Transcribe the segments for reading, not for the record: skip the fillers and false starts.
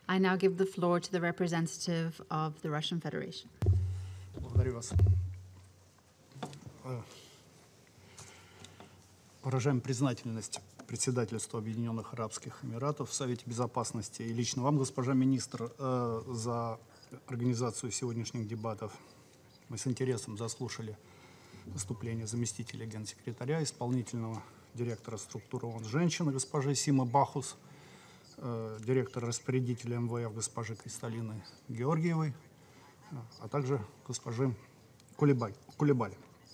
I now give the floor to the representative of the Russian Federation. Благодарю вас. Выражаем признательность председательству Объединенных Арабских Эмиратов в Совете Безопасности и лично вам, госпожа министр, за организацию сегодняшних дебатов. Мы с интересом заслушали выступление заместителя генсекретаря, исполнительного директора структуры ООН «Женщины» госпожи Симы Бахус, директора распорядителя МВФ госпожи Кристалины Георгиевой, а также госпожи Кулебали.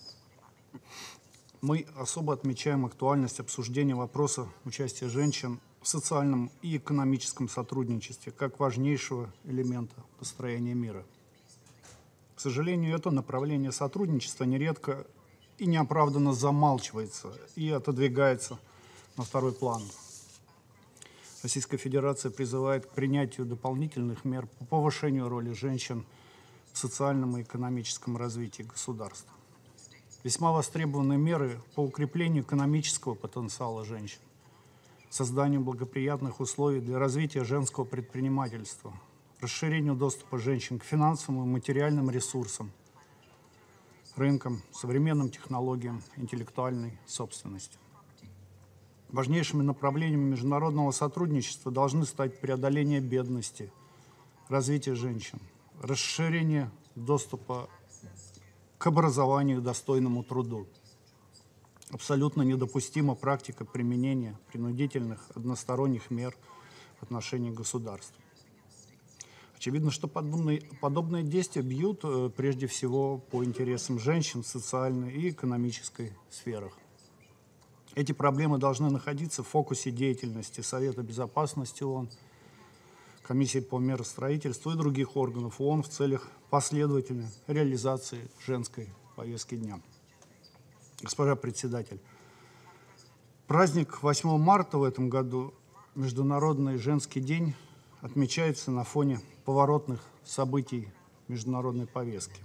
Мы особо отмечаем актуальность обсуждения вопроса участия женщин в социальном и экономическом сотрудничестве как важнейшего элемента построения мира. К сожалению, это направление сотрудничества нередко и неоправданно замалчивается и отодвигается на второй план. Российская Федерация призывает к принятию дополнительных мер по повышению роли женщин в социальном и экономическом развитии государства. Весьма востребованы меры по укреплению экономического потенциала женщин, созданию благоприятных условий для развития женского предпринимательства, расширению доступа женщин к финансовым и материальным ресурсам, рынкам, современным технологиям, интеллектуальной собственности. Важнейшими направлениями международного сотрудничества должны стать преодоление бедности, развитие женщин, расширение доступа к образованию и достойному труду. Абсолютно недопустима практика применения принудительных односторонних мер в отношении государства. Очевидно, что подобные действия бьют прежде всего по интересам женщин в социальной и экономической сферах. Эти проблемы должны находиться в фокусе деятельности Совета Безопасности ООН, Комиссии по миростроительству и других органов ООН в целях последовательной реализации женской повестки дня. Госпожа председатель, праздник 8 марта в этом году, Международный женский день, отмечается на фоне поворотных событий международной повестки.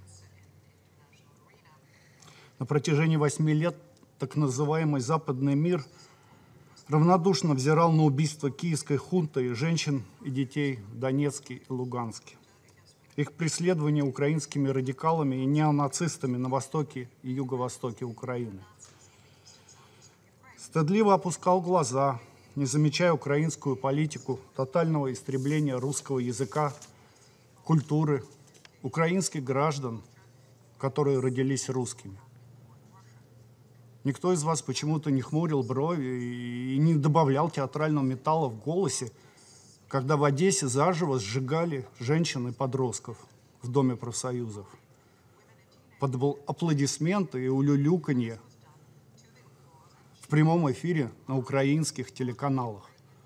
На протяжении 8 лет так называемый западный мир равнодушно взирал на убийство киевской хунтой женщин и детей в Донецке и Луганске. Их преследование украинскими радикалами и неонацистами на востоке и юго-востоке Украины. Стыдливо опускал глаза, не замечая украинскую политику тотального истребления русского языка, культуры, украинских граждан, которые родились русскими. Никто из вас почему-то не хмурил брови и не добавлял театрального металла в голосе, когда в Одессе заживо сжигали женщин и подростков в Доме профсоюзов. Под аплодисменты и улюлюканье в прямом эфире на украинских телеканалах.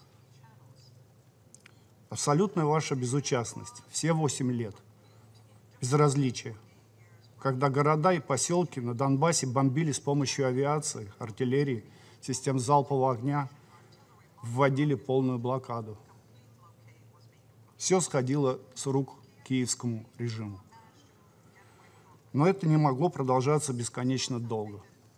Абсолютная ваша безучастность, все 8 лет, безразличие, когда города и поселки на Донбассе бомбили с помощью авиации, артиллерии, систем залпового огня, вводили полную блокаду. Все сходило с рук киевскому режиму. Но это не могло продолжаться бесконечно долго.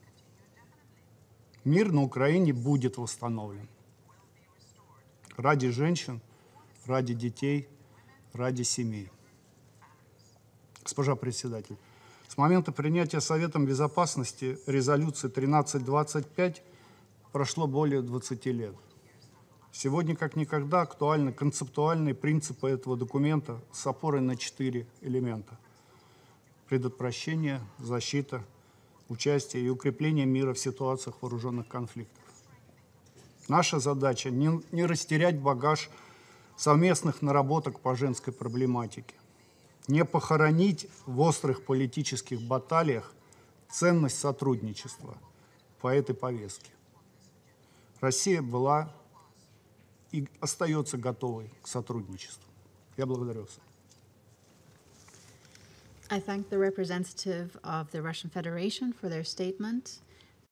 Мир на Украине будет восстановлен. Ради женщин, ради детей, ради семей. Госпожа председатель, с момента принятия Советом Безопасности резолюции 1325 прошло более 20 лет. Сегодня как никогда актуальны концептуальные принципы этого документа с опорой на 4 элемента: предотвращение, защита, участие и укрепление мира в ситуациях вооруженных конфликтов. Наша задача не растерять багаж совместных наработок по женской проблематике, не похоронить в острых политических баталиях ценность сотрудничества по этой повестке. Россия была и остается готовой к сотрудничеству. Я благодарю вас. I thank the representative of the Russian Federation for their statement.